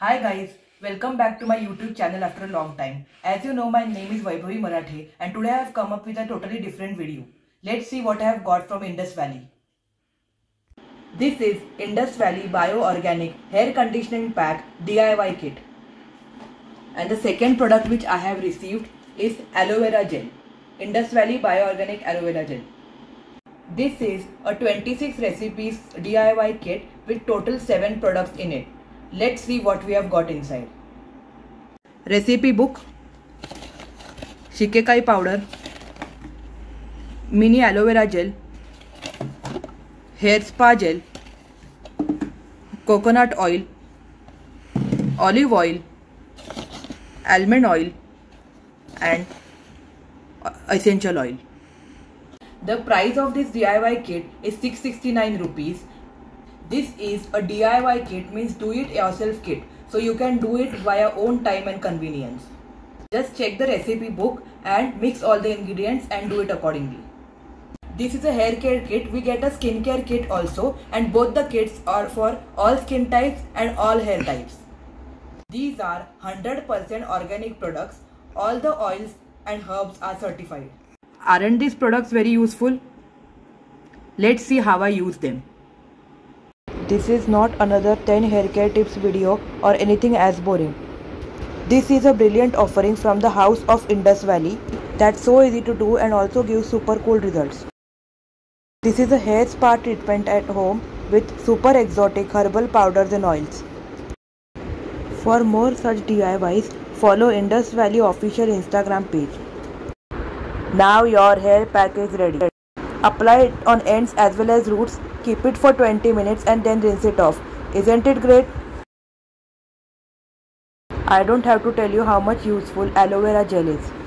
Hi guys, welcome back to my YouTube channel after a long time. As you know, my name is Vaibhavi Marathe and today I have come up with a totally different video. Let's see what I have got from Indus Valley. This is Indus Valley Bio Organic Hair Conditioning Pack DIY Kit. And the second product which I have received is Aloe Vera Gel. Indus Valley Bio Organic Aloe Vera Gel. This is a 26 recipes DIY kit with total 7 products in it. Let's see what we have got inside. Recipe book, Shikekai powder, mini aloe vera gel, hair spa gel, coconut oil, olive oil, almond oil and essential oil. The price of this DIY kit is 669 rupees. This is a DIY kit, means do it yourself kit, so you can do it via own time and convenience. Just check the recipe book and mix all the ingredients and do it accordingly. This is a hair care kit. We get a skincare kit also, and both the kits are for all skin types and all hair types. These are 100% organic products. All the oils and herbs are certified. Aren't these products very useful? Let's see how I use them. This is not another 10 hair care tips video or anything as boring. This is a brilliant offering from the house of Indus Valley that's so easy to do and also gives super cool results. This is a hair spa treatment at home with super exotic herbal powders and oils. For more such DIYs, follow Indus Valley official Instagram page. Now your hair pack is ready. Apply it on ends as well as roots. Keep it for 20 minutes and then rinse it off. Isn't it great? I don't have to tell you how much useful aloe vera gel is.